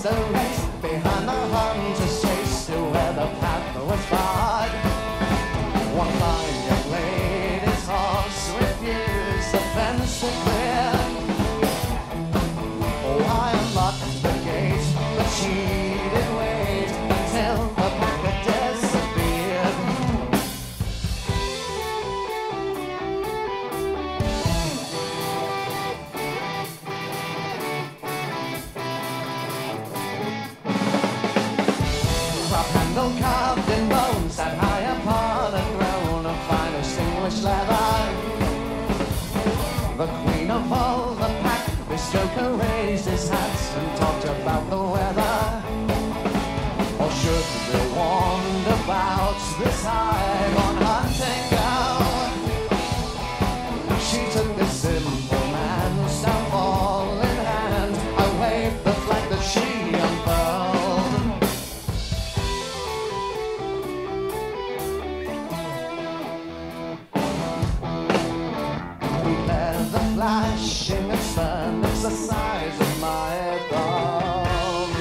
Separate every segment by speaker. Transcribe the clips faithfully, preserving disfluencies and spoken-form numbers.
Speaker 1: the race behind the hunter's chase to where the path was barred. One fine young lady's horse refused the fence to clear. Oh, I unlocked the gate, but she did wait until the pack had disappeared. Prop handle carved in bone sat high upon a throne of fine distinguished leather. The queen of all the pack, this joker raised his hat and talked about the weather. Or should they warned about this high-born hunting girl? She took this simple man's downfall in hand. I waved the flag that she unfurled. Leather flashing and stern, it's the size of my thumb.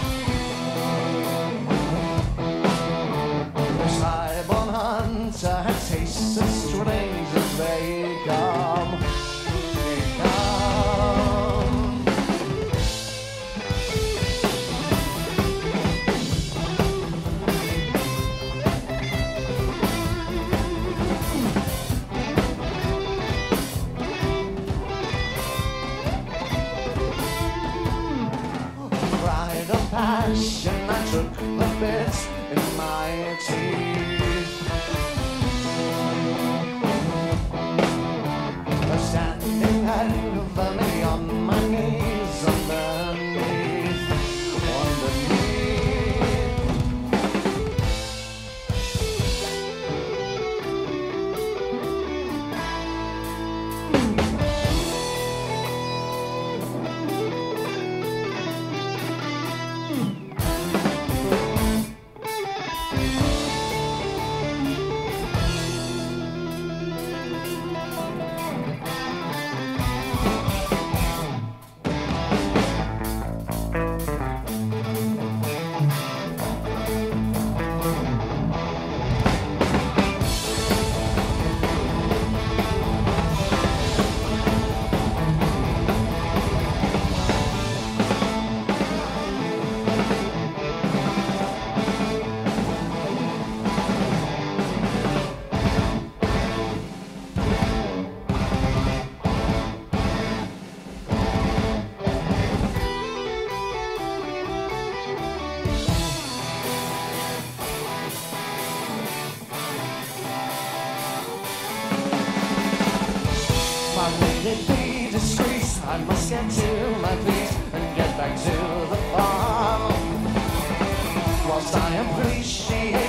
Speaker 1: This high-born hunter had tastes as strange as they come. They come. Pride of passion, I took the bits in my teeth. Standing over me on my knees, underneath, underneath. I made it be discreet, I must get to my feet and get back to the farm. Whilst I appreciate